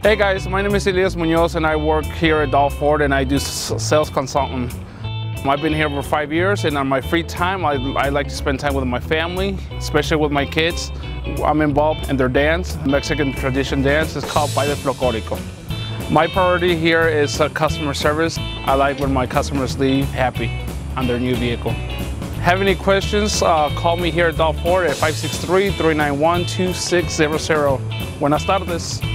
Hey guys, my name is Elias and I work here at Dahl Ford and I do sales consultant. I've been here for 5 years, and on my free time I like to spend time with my family, especially with my kids. I'm involved in their dance, Mexican tradition dance. It's called baile folclórico. My priority here is customer service. I like when my customers leave happy on their new vehicle. Have any questions, call me here at Dahl Ford at 563-391-2600. Buenas tardes.